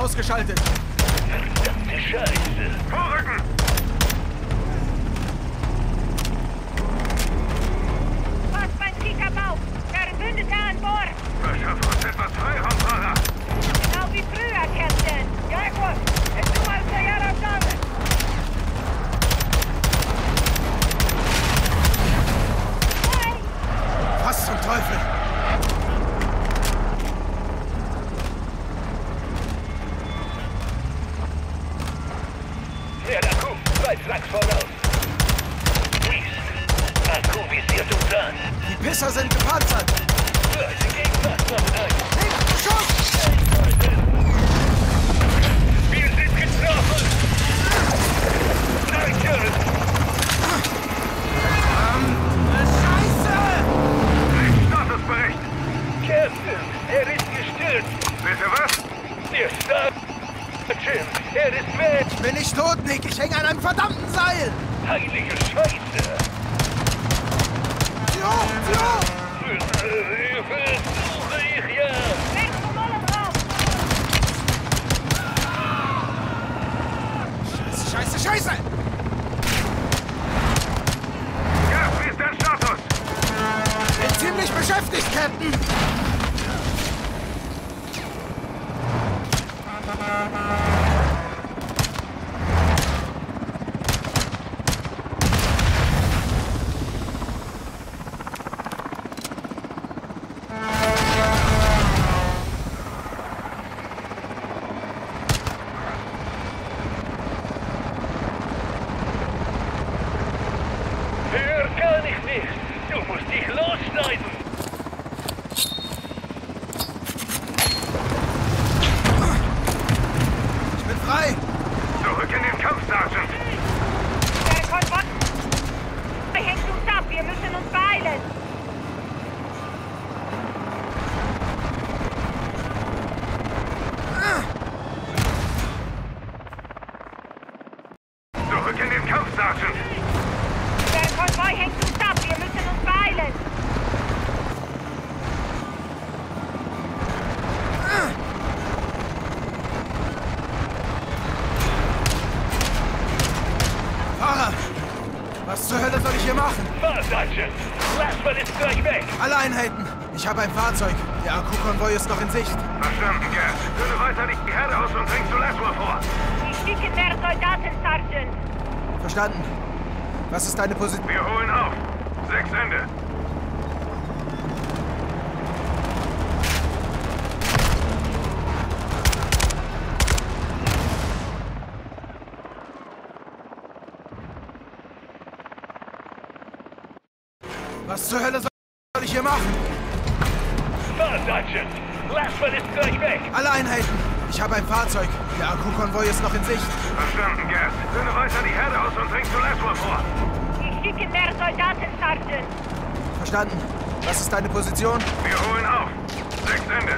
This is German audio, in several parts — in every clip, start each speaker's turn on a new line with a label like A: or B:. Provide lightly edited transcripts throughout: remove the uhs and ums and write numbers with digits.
A: ausgeschaltet.
B: Verdammte Scheiße.
C: Vorrücken!
D: Was beim Kickerbau? Verbündete an Bord!
C: Verschaffe uns etwas Freiraum, Fahrer!
D: Genau wie früher, Captain! Jaguar, es du mal zur Jahresabend!
A: Was zum Teufel?
B: Der Akku, 2 Flak voraus. East, Akku visiert uns an.
A: Die Pisser sind gepanzert.
B: Leute gegen Maßnahmen ein.
A: Schuss!
B: Wir sind getroffen! Danke!
A: Scheiße!
C: Statusbericht!
B: Captain, er ist gestürzt!
C: Bitte was?
B: Der Sergeant, er ist weg!
A: Ich bin nicht tot, Nick. Ich hänge an einem verdammten Seil.
B: Heilige Scheiße!
A: Tja!
B: Versuche ich ja!
D: Weg vom Mollenraum!
A: Scheiße!
C: Ja, wie ist dein Status?
A: Bin ziemlich beschäftigt, Captain.
B: Höher kann ich nicht! Du musst dich losschneiden!
A: Ich bin frei.
C: Zurück in den Kampf, Sergeant!
D: Der Konvoi hängt uns ab! Wir müssen uns beeilen!
C: Zurück in den Kampf, Sergeant!
D: Der Konvoi hängt uns ab! Wir müssen uns beeilen!
A: Fahrer! Was zur Hölle soll ich hier machen?
B: Fahr, Sergeant! Laswell ist gleich weg!
A: Alle Einheiten. Ich habe ein Fahrzeug. Der Akku-Konvoi ist noch in Sicht.
C: Verstanden, Gerd. Führe weiter die Herde aus und dring zu Laswell vor.
D: Sie schicken mehr Soldaten, Sergeant!
A: Verstanden. Was ist deine Position?
C: Wir holen auf. 6 Ende.
A: Was zur Hölle soll ich hier machen?
B: Fahr, Sergeant! Laswell ist gleich weg!
A: Alle Einheiten. Ich habe ein Fahrzeug. Der Akku-Konvoi ist noch in Sicht.
C: Verstanden, Gerd. Führe weiter die Herde aus und dring zu Laswell vor.
D: Sie schicken mehr Soldaten, Sergeant!
A: Verstanden. Was ist deine Position?
C: Wir holen auf. 6 Ende.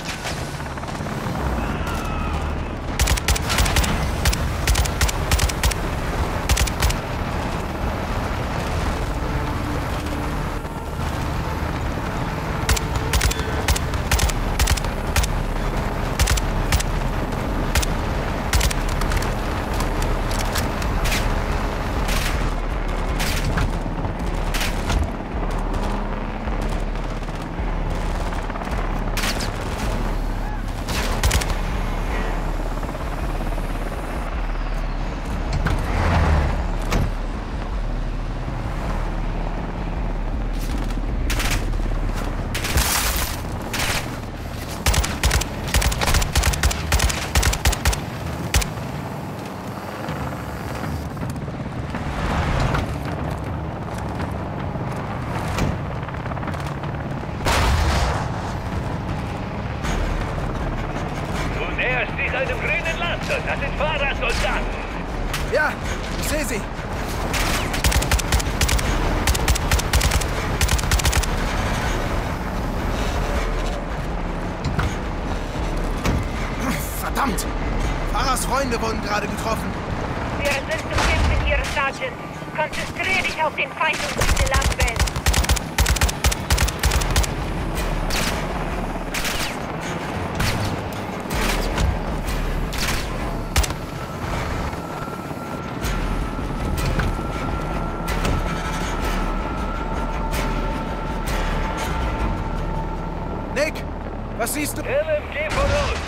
B: einem grünen Lanzer. Das sind Fahrersoldaten.
A: Ja, ich sehe sie. Verdammt! Farahs Freunde wurden gerade getroffen.
D: Wir sind zum Kämpfen hier, Sergeant. Konzentrier dich auf den Feind und diese Landwelt.
A: siehst du...
B: LMG voraus!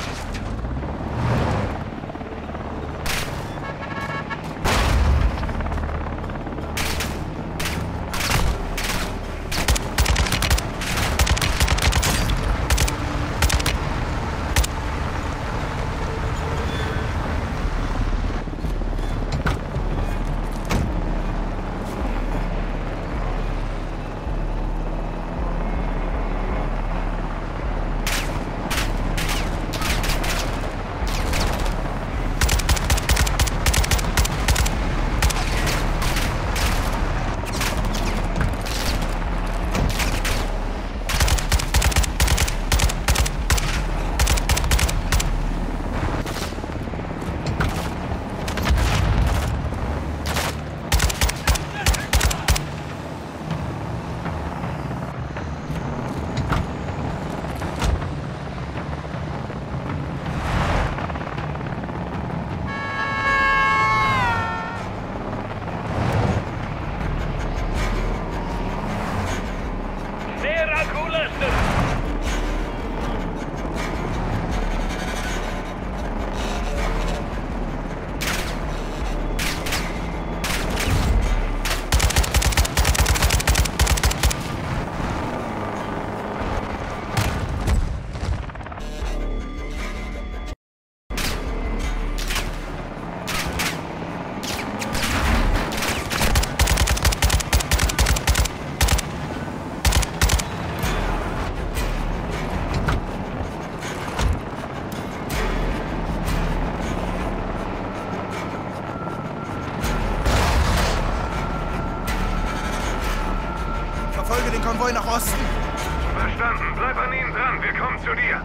A: Verfolge den Konvoi nach Osten.
C: Verstanden. Bleib an ihnen dran. Wir kommen zu dir.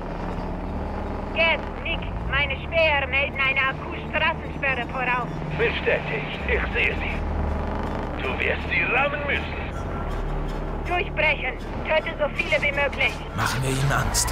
D: Gas, Nick, meine Späher melden eine Akku-Straßensperre voraus.
B: Bestätigt. Ich sehe sie. Du wirst sie rammen müssen.
D: Durchbrechen. Töte so viele wie möglich.
A: Machen wir ihnen Angst.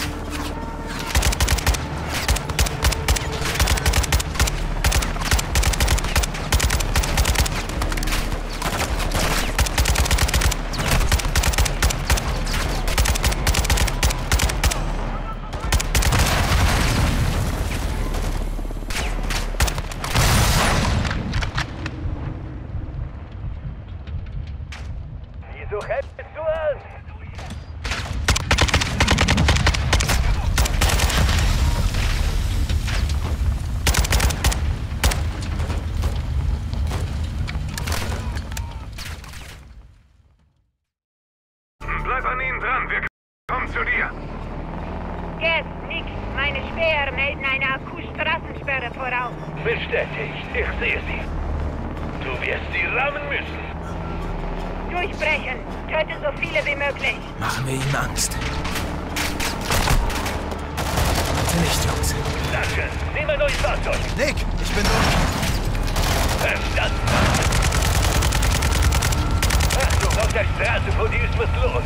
B: Wieso hältst du an?
C: Bleib an ihnen dran. Wir kommen zu dir.
D: Gas, Nick, meine Späher melden eine Akku-Straßensperre voraus.
B: Bestätigt. Ich sehe sie. Du wirst sie rammen müssen.
D: Durchbrechen. Töte so viele wie möglich.
A: Machen wir ihnen Angst. Bitte nicht, Jungs.
B: Sergeant, nimm ein neues Fahrzeug.
A: Nick, ich bin durch.
B: Verstanden. Achtung, auf der Straße vor dir ist was los.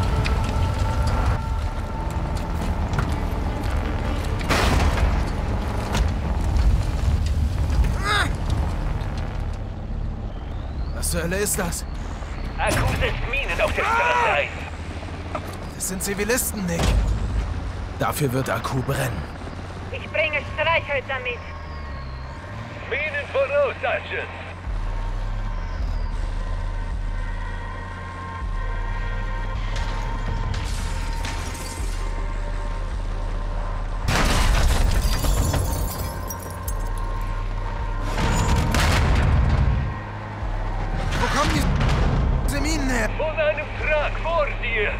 A: Was zur Hölle ist das?
B: Akku setzt Minen auf der Straße ein.
A: Das sind Zivilisten, Nick. Dafür wird Akku brennen.
D: Ich bringe Streichhölzer mit.
B: Minen voraus, Sergeant.
A: Wo kommen diese Minen her?
B: Von einem Truck vor dir.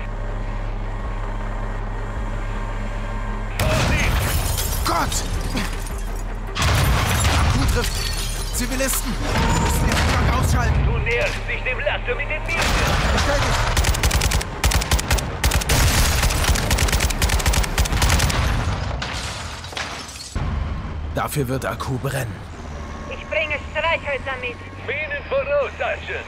B: Vorsicht!
A: Gott! Akku trifft Zivilisten. Wir müssen den Truck ausschalten.
B: Du näherst dich dem Laster mit den Minen.
A: Bestätigt. Dafür wird Akku brennen.
D: Ich bringe Streichhölzer mit.
B: Minen voraus, Sergeant.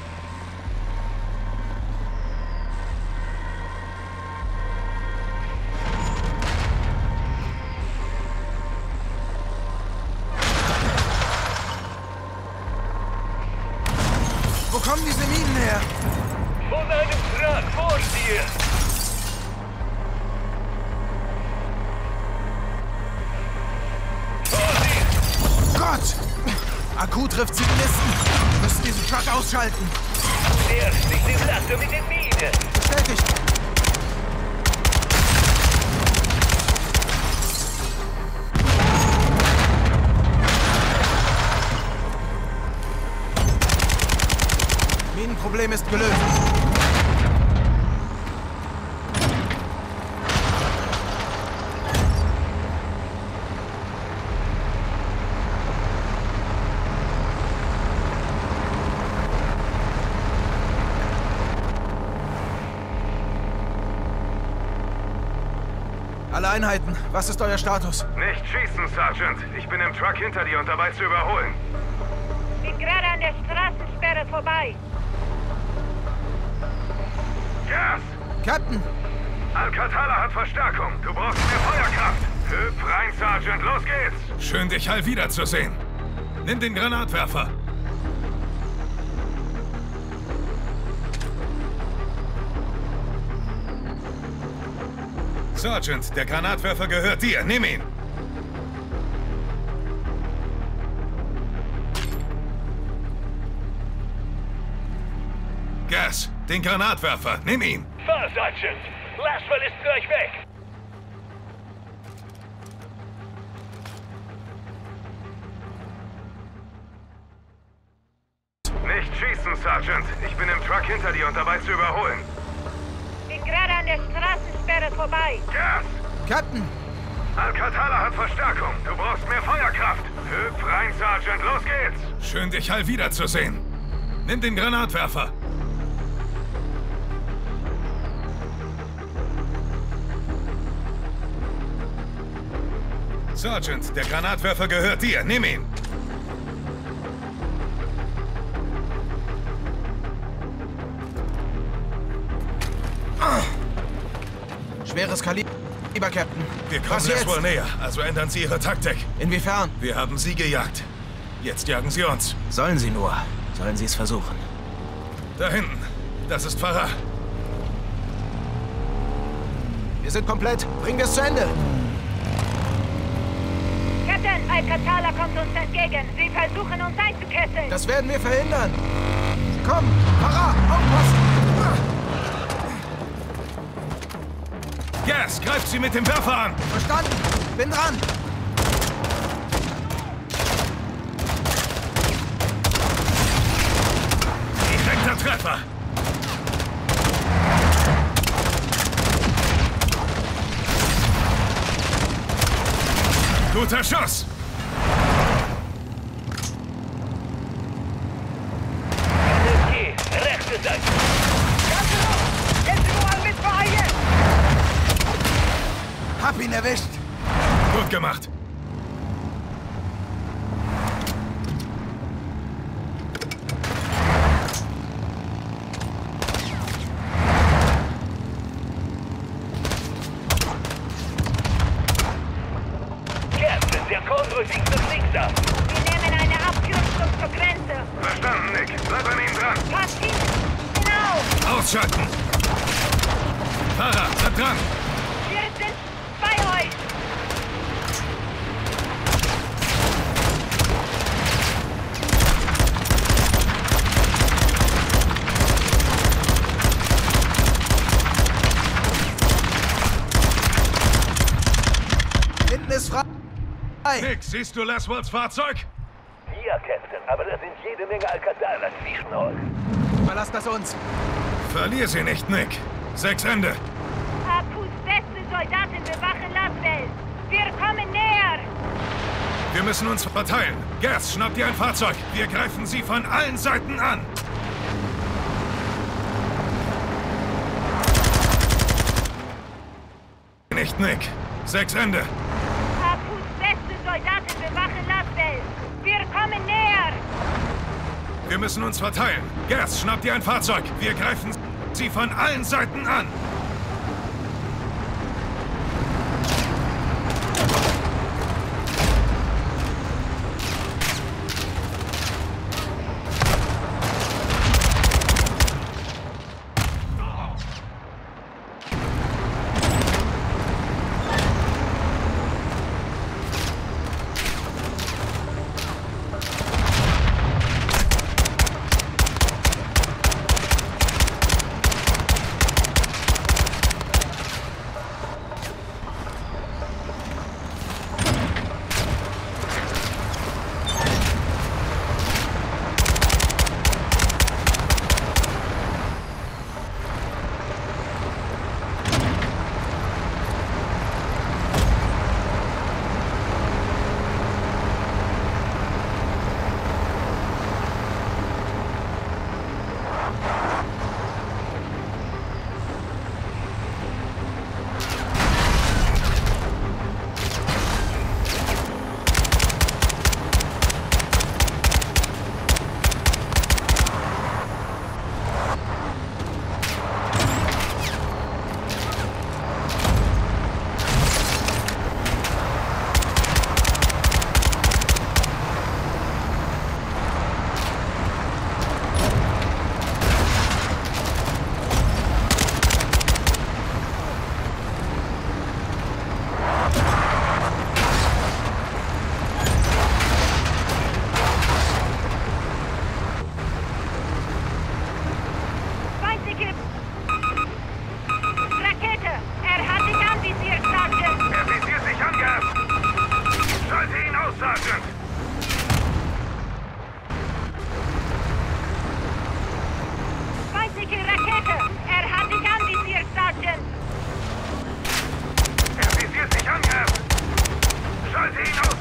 A: Wo kommen diese Minen her?
B: Von einem Truck vor dir.
A: Akku trifft Zivilisten. Wir müssen diesen Truck ausschalten.
B: Erst nicht den Laster mit den Minen.
A: Bestätigt. Minenproblem ist gelöst. Alle Einheiten, was ist euer Status?
C: Nicht schießen, Sergeant. Ich bin im Truck hinter dir und dabei zu überholen.
D: Bin gerade an der Straßensperre vorbei.
C: Gas!
A: Captain!
C: Al-Qatala hat Verstärkung. Du brauchst mehr Feuerkraft. Hüpf rein, Sergeant. Los geht's!
E: Schön, dich Hal wiederzusehen. Nimm den Granatwerfer. Sergeant, der Granatwerfer gehört dir. Nimm ihn. Gas, den Granatwerfer. Nimm ihn.
B: Fahr, Sergeant. Laswell ist gleich weg.
C: Nicht schießen, Sergeant. Ich bin im Truck hinter dir und dabei zu überholen.
D: Bin gerade an der Straßensperre vorbei.
C: Gas!
A: Captain!
C: Al-Qatala hat Verstärkung. Du brauchst mehr Feuerkraft. Hüpf rein, Sergeant. Los geht's!
E: Schön, dich Hal wiederzusehen. Nimm den Granatwerfer. Sergeant, der Granatwerfer gehört dir. Nimm ihn.
A: Schweres Kaliber, Captain.
E: Wir kommen
A: Was
E: jetzt
A: jetzt?
E: wohl näher, also ändern Sie Ihre Taktik.
A: Inwiefern?
E: Wir haben Sie gejagt. Jetzt jagen Sie uns.
A: Sollen Sie nur. Sollen Sie es versuchen.
E: Da hinten. Das ist Farah.
A: Wir sind komplett. Bringen wir es zu Ende.
D: Captain, Al-Qatala kommt uns entgegen. Sie versuchen uns einzukesseln.
A: Das werden wir verhindern. Komm, Farah, aufpassen!
E: Gas, greift sie mit dem Werfer an.
A: Verstanden. Bin dran.
E: Direkter Treffer. Guter Schuss.
B: Okay, rechte Seite.
A: Hab ihn erwischt.
E: Gut gemacht.
B: Captain, der Konvoi biegt nach links ab.
D: Wir nehmen eine Abkürzung zur Grenze.
C: Verstanden, Nick. Bleib an ihm dran.
D: Passt ihn! Genau!
E: Ausschalten. Farah, bleib dran.
D: Wir sind bei euch!
A: Hinten ist frei.
E: Nick, siehst du Laswells Fahrzeug?
B: Ja, Captain, aber da sind jede Menge Al-Qatala zwischen euch.
A: Überlasst das uns.
E: Verlier sie nicht, Nick. 6 Ende.
D: Akus beste Soldaten bewachen Laswell. Wir kommen näher!
E: Wir müssen uns verteilen. Gas, schnapp dir ein Fahrzeug. Wir greifen sie von allen Seiten an. Nicht, Nick. 6 Ende.
D: Akus beste Soldaten bewachen Laswell. Wir kommen näher!
E: Wir müssen uns verteilen. Gas, schnapp dir ein Fahrzeug. Wir greifen sie von allen Seiten an.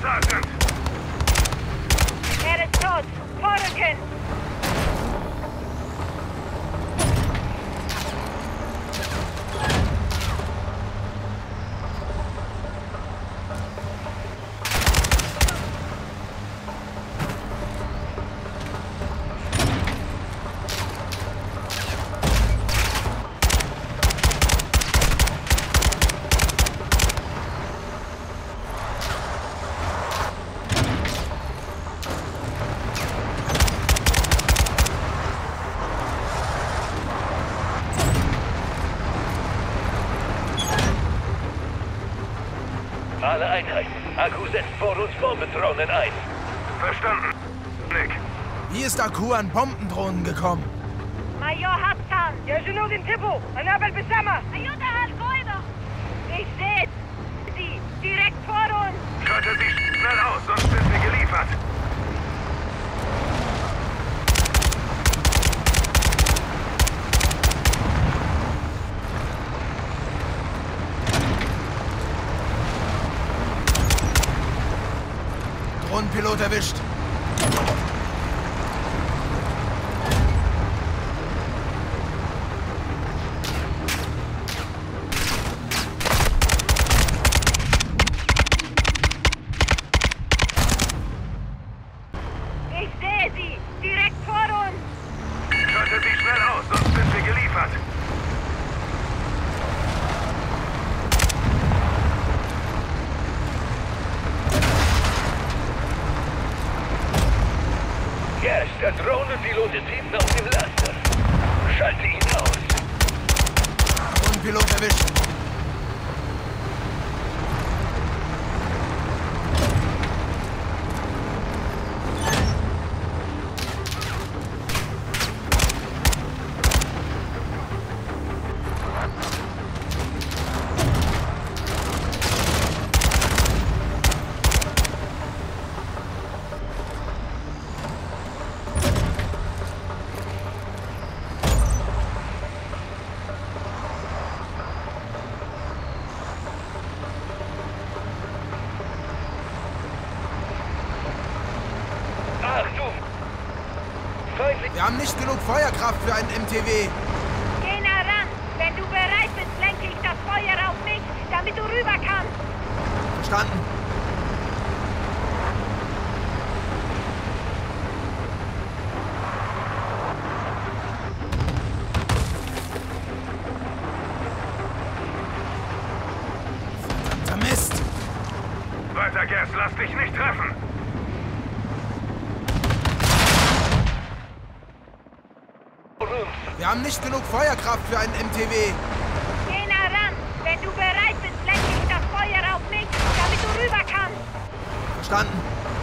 C: Sergeant.
D: Er ist tot. Vorrücken!
B: Alle Einheiten. Akku setzt vor uns Bombendrohnen ein.
C: Verstanden, Nick.
A: Wie ist Akku an Bombendrohnen gekommen?
D: Major Hassan!
F: يا جنود انتبهوا أنا بالبسامة
D: Ayuda al Goido! Ich sehe sie! Direkt vor uns!
C: Schaltet sie schnell aus, sonst sind wir geliefert.
A: Drohnenpilot erwischt.
D: Ich sehe sie! Direkt vor uns!
C: Schaltet sie schnell aus, sonst sind wir geliefert.
B: Gerst, der Drohnenpilot ist hinten auf dem Laster. Schalte ihn aus.
A: Drohnenpilot erwischt.
B: Achtung! Feindlich.
A: Wir haben nicht genug Feuerkraft für einen MTW.
D: Geh nah ran! Wenn du bereit bist, lenke ich das Feuer auf mich, damit du rüber kannst!
A: Verstanden. Verdammter Mist.
C: Weiter, Gas, lass dich nicht treffen.
A: Wir haben nicht genug Feuerkraft für einen MTW.
D: Geh nah ran! Wenn du bereit bist, lenke ich das Feuer auf mich, damit du rüber kannst!
A: Verstanden.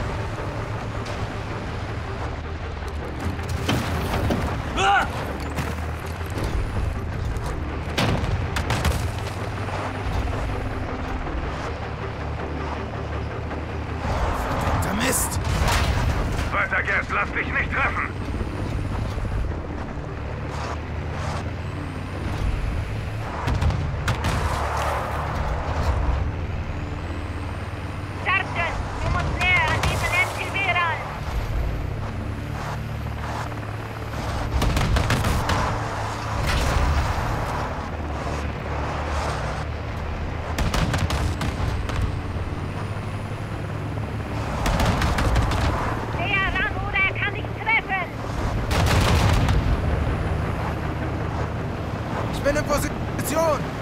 A: Verdammter Mist.
C: Weiter, Gas, lass dich nicht treffen.
D: Sergeant, du musst näher an diesen MTW ran! Näher ran oder er kann dich treffen!
A: Ich bin in Position.